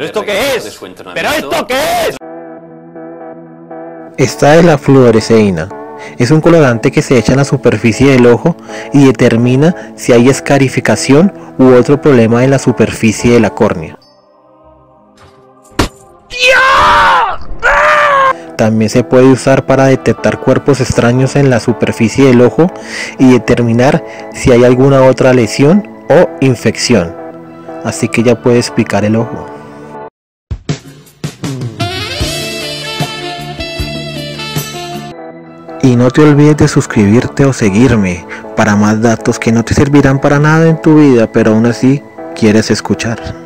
¿Pero esto qué es? ¿Pero esto qué es? Esta es la fluoresceína. Es un colorante que se echa en la superficie del ojo y determina si hay escarificación u otro problema en la superficie de la córnea. También se puede usar para detectar cuerpos extraños en la superficie del ojo y determinar si hay alguna otra lesión o infección. Así que ya puedes picar el ojo. Y no te olvides de suscribirte o seguirme para más datos que no te servirán para nada en tu vida, pero aún así quieres escuchar.